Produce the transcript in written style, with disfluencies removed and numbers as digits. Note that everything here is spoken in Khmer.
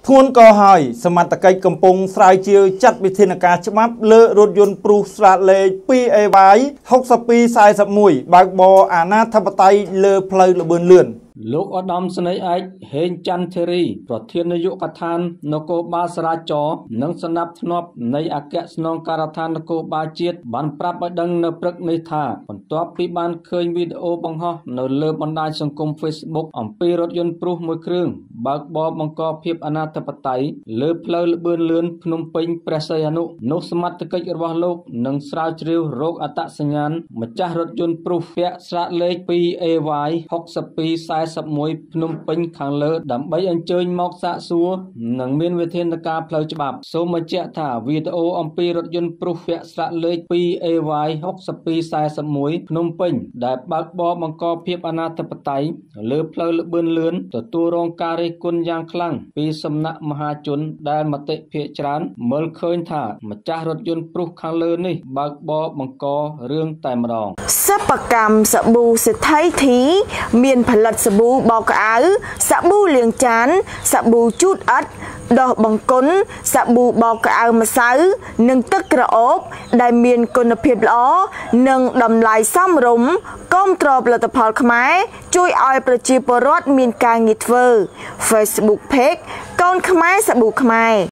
ធ្ងន់ក៏ហើយសមត្ថកិច្ចកំពុងស្រាវជ្រាវចាត់វិធានការច្បាប់លើរថយន្តព្រុសស្លាកលេខ 2AY 6241 បើកបរអាណាធិបតេយ្យលើផ្លូវល្បឿនលឿន លោកឧត្តមស្នេហ៍ឯកហេងច័ន្ទធារីប្រធាននាយកដ្ឋាននគរបាលចរាចរណ៍និងសណ្ដាប់ធ្នាប់នៃអគ្គស្នងការដ្ឋាននគរបាលជាតិបានប្រាប់ឲ្យដឹងនៅព្រឹកនេះថាបន្ទាប់ពីបានឃើញវីដេអូបង្ហោះនៅលើបណ្ដាញសង្គម Facebook អំពីរថយន្តព្រុសមួយគ្រឿងបើកបរបង្កភាពអនាធិបតេយ្យលើផ្លូវល្បឿនលឿនភ្នំពេញព្រះសីហនុនោះសមត្ថកិច្ចរបស់លោកនឹងស្រាវជ្រាវរោគអត្តសញ្ញាណម្ចាស់រថយន្តព្រុសពាក់ស្លាកលេខ 2AY 6241 ភ្នំពេញខាងលើដើម្បីអញ្ជើញមកសាកសួរនិងមានវិធានការផ្លូវច្បាប់សូមបញ្ជាក់ថាវីដេអូអំពីរថយន្តព្រុសពាក់ស្លាកលេខ 2AY 6241 ភ្នំពេញដែលបើកបរបង្កភាពអនាធិបតេយ្យលើផ្លូវល្បឿនលឿនទទួលរងការរិះគន់យ៉ាងខ្លាំងពីសំណាក់មហាជនដែលមតិភាគច្រើនមើលឃើញថាម្ចាស់រថយន្តព្រុសខាងលើនេះបើកបរបង្ករឿងតែម្ដងសិប្បកម្មសាប៊ូសេដ្ឋីធីមានផលិតសាប៊ូបោកក្អៅសាប៊ូលាងចានសាប៊ូជូតអិតដោះបង្គន់សាប៊ូបោកក្អៅម្សៅនិងទឹកក្រអូបដែលមានគុណភាពល្អនិងតម្លៃសមរម្យគាំទ្រផលិតផលខ្មែរជួយឲ្យប្រជាពលរដ្ឋមានការងារធ្វើ Facebook Page កូនខ្មែរសាប៊ូខ្មែរ